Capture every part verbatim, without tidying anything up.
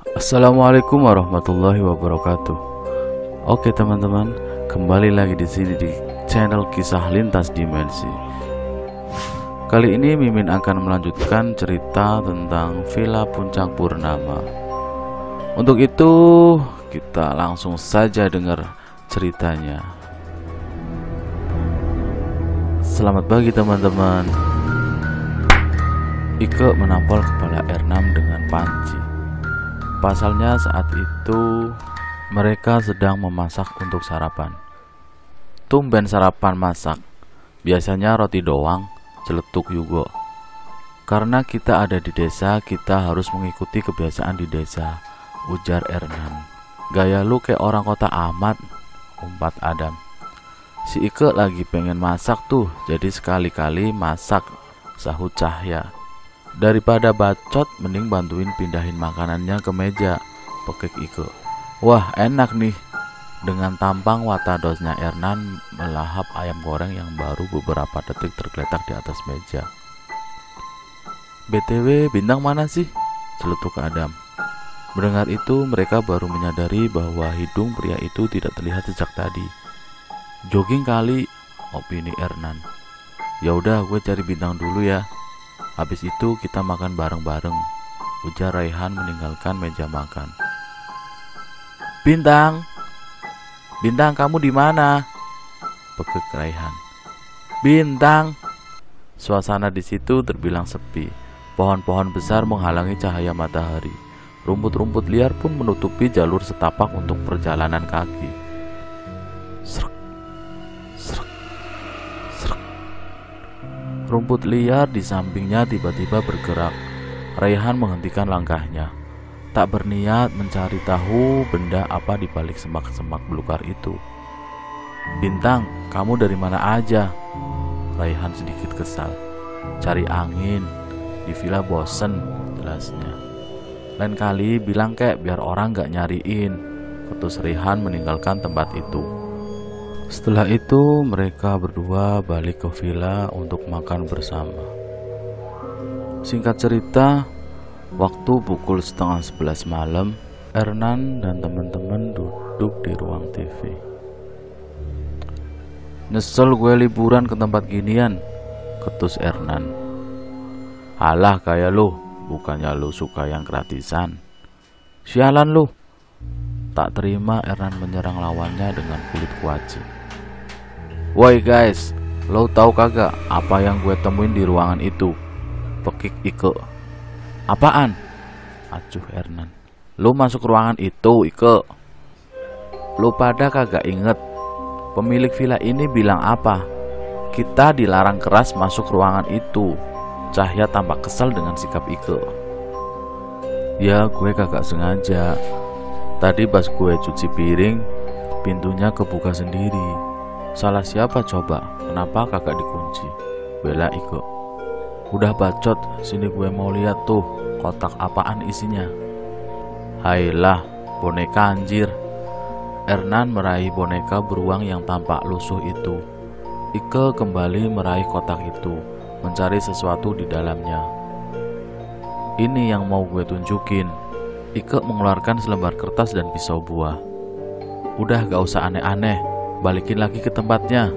Assalamualaikum warahmatullahi wabarakatuh. Oke teman-teman, kembali lagi di sini di channel Kisah Lintas Dimensi. Kali ini Mimin akan melanjutkan cerita tentang Villa Puncak Purnama. Untuk itu kita langsung saja dengar ceritanya. Selamat pagi teman-teman. Ike menampol kepala Ernam dengan panci. Pasalnya saat itu mereka sedang memasak untuk sarapan. Tumben sarapan masak. Biasanya roti doang, celetuk Yugo. Karena kita ada di desa, kita harus mengikuti kebiasaan di desa, ujar Ernan. Gaya lu kayak orang kota amat, umpat Adam. Si Ike lagi pengen masak tuh, jadi sekali-kali masak, sahut Cahya. Daripada bacot, mending bantuin pindahin makanannya ke meja, pekik Ike. Wah, enak nih. Dengan tampang watadosnya Ernan melahap ayam goreng yang baru beberapa detik tergeletak di atas meja. B T W, Bintang mana sih? Celetuk Adam. Mendengar itu, mereka baru menyadari bahwa hidung pria itu tidak terlihat sejak tadi. Jogging kali, opini Ernan. Ya udah, gue cari Bintang dulu ya. Habis itu kita makan bareng-bareng, ujar Raihan meninggalkan meja makan. Bintang, Bintang kamu di mana? Pekik Raihan. Bintang. Suasana di situ terbilang sepi. Pohon-pohon besar menghalangi cahaya matahari. Rumput-rumput liar pun menutupi jalur setapak untuk perjalanan kaki. Srek, srek, srek. Rumput liar di sampingnya tiba-tiba bergerak. Raihan menghentikan langkahnya. Tak berniat mencari tahu benda apa di balik semak-semak belukar itu. Bintang, kamu dari mana aja? Raihan sedikit kesal. Cari angin. Di villa bosen, jelasnya. Lain kali bilang kek biar orang gak nyariin. Ketus Raihan meninggalkan tempat itu. Setelah itu mereka berdua balik ke villa untuk makan bersama. Singkat cerita, waktu pukul setengah sebelas malam, Ernan dan teman-teman duduk di ruang T V. Nyesel gue liburan ke tempat ginian, ketus Ernan. Alah kayak lu, bukannya lu suka yang gratisan. Sialan lu. Tak terima Ernan menyerang lawannya dengan kulit kuaci. Woi guys, lo tahu kagak apa yang gue temuin di ruangan itu? Pekik Ike. Apaan? Acuh Ernan. Lo masuk ruangan itu, Ike. Lo pada kagak inget pemilik villa ini bilang apa? Kita dilarang keras masuk ruangan itu. Cahya tampak kesal dengan sikap Ike. Ya gue kagak sengaja. Tadi pas gue cuci piring, pintunya kebuka sendiri. Salah siapa coba? Kenapa kagak dikunci? Bela Ike. Udah bacot, sini gue mau lihat tuh kotak apaan isinya. Hailah, boneka anjir. Ernan meraih boneka beruang yang tampak lusuh itu. Ike kembali meraih kotak itu, mencari sesuatu di dalamnya. Ini yang mau gue tunjukin. Ike mengeluarkan selembar kertas dan pisau buah. Udah gak usah aneh-aneh, balikin lagi ke tempatnya.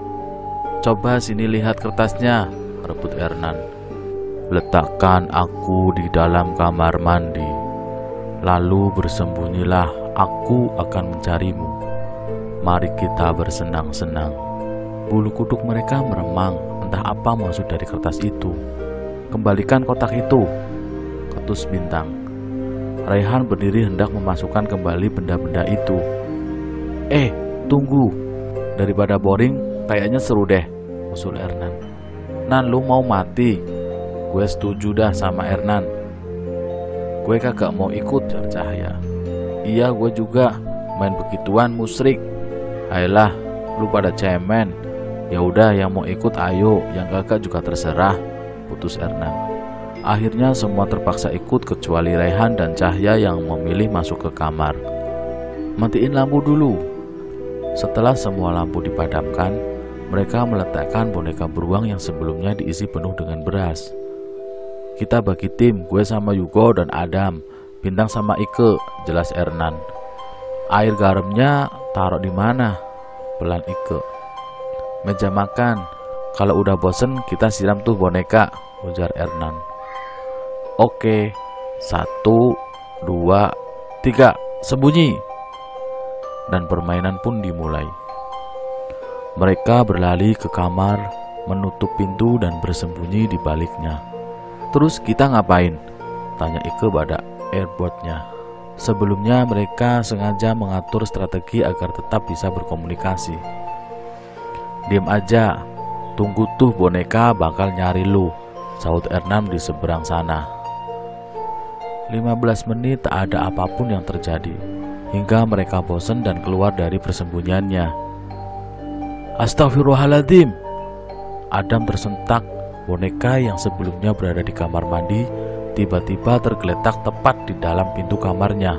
Coba sini lihat kertasnya, rebut Ernan. Letakkan aku di dalam kamar mandi. Lalu bersembunyilah, aku akan mencarimu. Mari kita bersenang-senang. Bulu kuduk mereka meremang, entah apa maksud dari kertas itu. Kembalikan kotak itu, ketus Bintang. Raihan berdiri hendak memasukkan kembali benda-benda itu. Eh, tunggu. Daripada boring, kayaknya seru deh, usul Ernan. Nan, lu mau mati? Gue setuju dah sama Ernan. Gue kagak mau ikut, jar Cahya. Iya, gue juga. Main begituan musrik. Ayolah, lu pada cemen. Ya udah, yang mau ikut ayo, yang kagak juga terserah, putus Ernan. Akhirnya semua terpaksa ikut kecuali Raihan dan Cahya yang memilih masuk ke kamar. Matiin lampu dulu. Setelah semua lampu dipadamkan, mereka meletakkan boneka beruang yang sebelumnya diisi penuh dengan beras. Kita bagi tim, gue sama Yugo dan Adam. Bintang sama Ike, jelas Ernan. Air garamnya taruh di mana? Pelan Ike. Meja makan. Kalau udah bosen kita siram tuh boneka, ujar Ernan. Oke, satu, dua, tiga, sembunyi. Dan permainan pun dimulai. Mereka berlari ke kamar, menutup pintu dan bersembunyi di baliknya. Terus kita ngapain? Tanya Ike pada airboardnya. Sebelumnya mereka sengaja mengatur strategi agar tetap bisa berkomunikasi. Diam aja, tunggu tuh boneka bakal nyari lu, sahut Ernan di seberang sana. lima belas menit tak ada apapun yang terjadi, hingga mereka bosan dan keluar dari persembunyiannya. Astagfirullahaladzim! Adam tersentak. Boneka yang sebelumnya berada di kamar mandi tiba-tiba tergeletak tepat di dalam pintu kamarnya.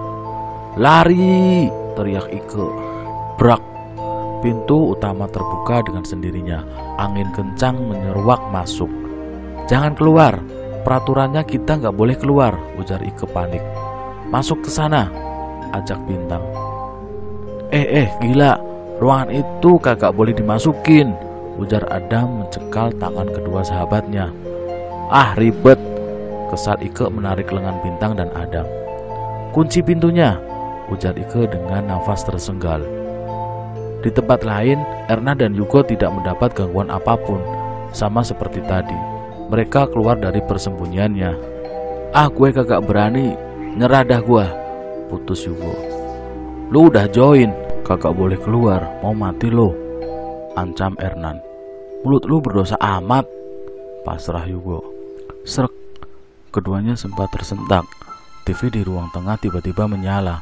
Lari! Teriak Ike. Brak! Pintu utama terbuka dengan sendirinya. Angin kencang menyeruak masuk. Jangan keluar, peraturannya kita nggak boleh keluar, ujar Ike panik. Masuk ke sana, ajak Bintang. Eh eh gila, ruangan itu kagak boleh dimasukin, ujar Adam mencekal tangan kedua sahabatnya. Ah ribet, kesal Ike menarik lengan Bintang dan Adam. Kunci pintunya, ujar Ike dengan nafas tersenggal. Di tempat lain, Erna dan Yugo tidak mendapat gangguan apapun, sama seperti tadi. Mereka keluar dari persembunyiannya. Ah gue kagak berani, nyerah dah gue, putus Yugo. Lu udah join, kagak boleh keluar, mau mati lo, ancam Ernan. Mulut lu berdosa amat, pasrah Yugo. Srek, keduanya sempat tersentak. T V di ruang tengah tiba-tiba menyala.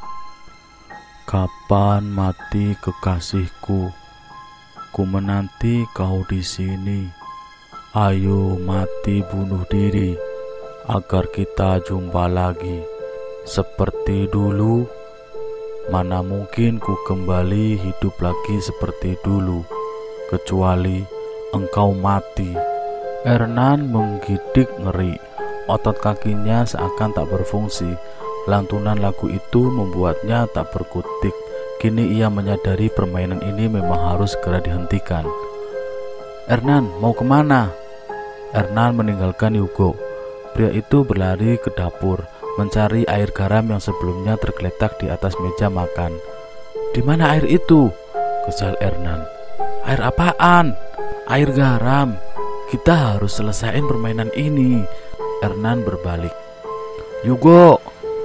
Kapan mati kekasihku? Ku menanti kau di sini. Ayo mati bunuh diri agar kita jumpa lagi seperti dulu. Mana mungkin ku kembali hidup lagi seperti dulu, kecuali engkau mati. Ernan menggidik ngeri. Otot kakinya seakan tak berfungsi. Lantunan lagu itu membuatnya tak berkutik. Kini ia menyadari permainan ini memang harus segera dihentikan. Ernan, mau kemana? Ernan meninggalkan Yugo. Pria itu berlari ke dapur, mencari air garam yang sebelumnya tergeletak di atas meja makan. Di mana air itu? Kesal Ernan. Air apaan? Air garam. Kita harus selesaiin permainan ini. Ernan berbalik. Yugo!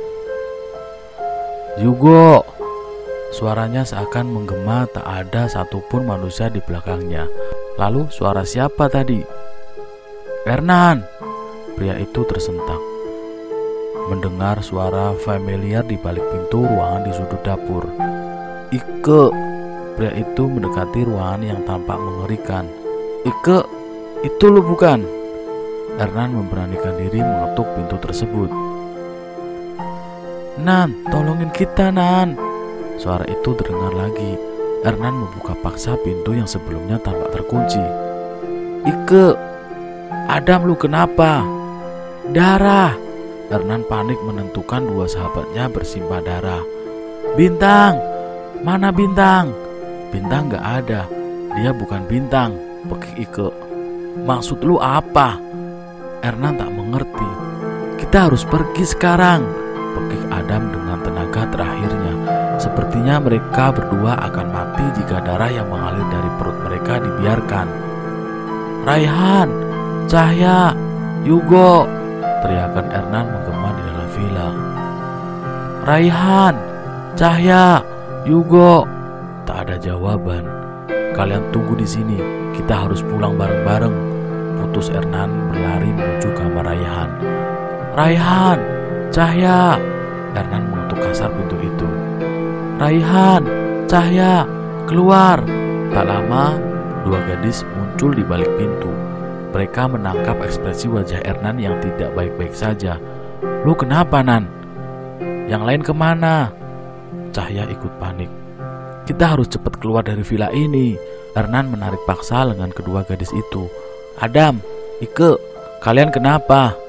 Yugo! Suaranya seakan menggema, tak ada satupun manusia di belakangnya. Lalu suara siapa tadi? Ernan! Pria itu tersentak. Mendengar suara familiar di balik pintu ruangan di sudut dapur. Ike! Pria itu mendekati ruangan yang tampak mengerikan. Ike! Itu lu bukan? Ernan memberanikan diri mengetuk pintu tersebut. Nan, tolongin kita Nan. Suara itu terdengar lagi. Ernan membuka paksa pintu yang sebelumnya tampak terkunci. Ike, Adam lu kenapa? Darah. Ernan panik menentukan dua sahabatnya bersimbah darah. Bintang, mana Bintang? Bintang gak ada. Dia bukan Bintang, pekik Ike. Maksud lu apa? Ernan tak mengerti. Kita harus pergi sekarang, pekik Adam dengan tenaga terakhirnya. Sepertinya mereka berdua akan mati jika darah yang mengalir dari perut mereka dibiarkan. Raihan, Cahya, Yugo, teriakan Ernan menggema di dalam villa. Raihan, Cahya, Yugo. Tak ada jawaban. Kalian tunggu di sini, kita harus pulang bareng-bareng. Putus Ernan berlari menuju kamar Raihan. Raihan, Cahya. Ernan mengetuk kasar pintu itu. Raihan, Cahya, keluar. Tak lama, dua gadis muncul di balik pintu. Mereka menangkap ekspresi wajah Ernan yang tidak baik-baik saja. Lu kenapa Nan? Yang lain kemana? Cahya ikut panik. Kita harus cepat keluar dari villa ini. Ernan menarik paksa lengan kedua gadis itu. Adam, Ike, kalian kenapa?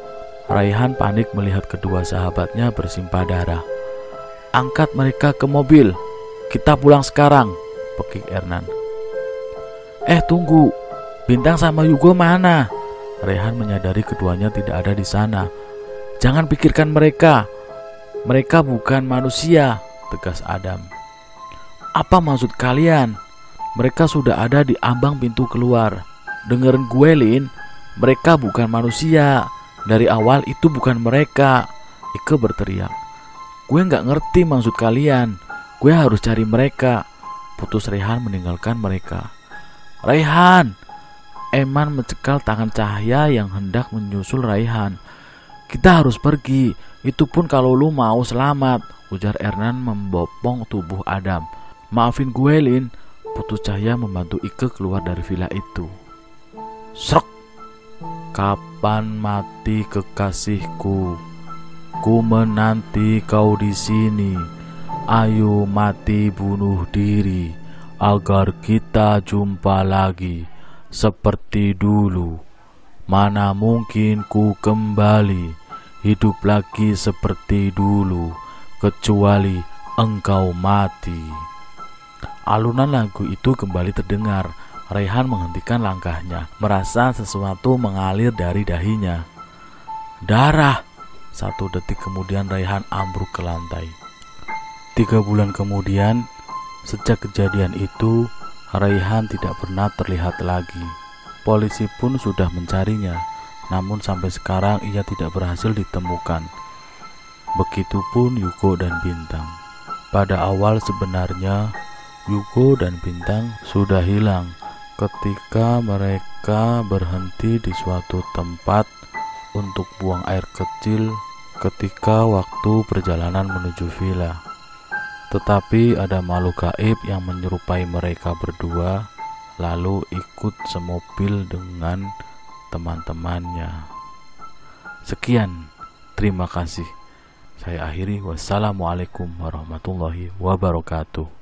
Raihan panik melihat kedua sahabatnya bersimpah darah. "Angkat mereka ke mobil, kita pulang sekarang," pekik Ernan. "Eh tunggu, Bintang sama Yugo mana?" Raihan menyadari keduanya tidak ada di sana. "Jangan pikirkan mereka, mereka bukan manusia," tegas Adam. "Apa maksud kalian? Mereka sudah ada di ambang pintu keluar. Dengerin gue, Lin, mereka bukan manusia. Dari awal itu bukan mereka," Ike berteriak. "Gue gak ngerti maksud kalian. Gue harus cari mereka," putus Raihan meninggalkan mereka. "Raihan!" Eman mencekal tangan Cahya yang hendak menyusul Raihan. "Kita harus pergi, itu pun kalau lu mau selamat," ujar Ernan membopong tubuh Adam. "Maafin gue, Lin," putus Cahya membantu Ike keluar dari villa itu. Srek! "Kapan mati kekasihku? Ku menanti kau di sini. Ayo mati bunuh diri agar kita jumpa lagi seperti dulu. Mana mungkin ku kembali hidup lagi seperti dulu kecuali engkau mati." Alunan lagu itu kembali terdengar. Raihan menghentikan langkahnya, merasa sesuatu mengalir dari dahinya. "Darah!" Satu detik kemudian Raihan ambruk ke lantai. Tiga bulan kemudian, sejak kejadian itu, Raihan tidak pernah terlihat lagi. Polisi pun sudah mencarinya, namun sampai sekarang ia tidak berhasil ditemukan. Begitupun Yugo dan Bintang. Pada awal sebenarnya, Yugo dan Bintang sudah hilang ketika mereka berhenti di suatu tempat untuk buang air kecil ketika waktu perjalanan menuju villa. Tetapi ada makhluk gaib yang menyerupai mereka berdua, lalu ikut semobil dengan teman-temannya. Sekian, terima kasih. Saya akhiri. Wassalamualaikum warahmatullahi wabarakatuh.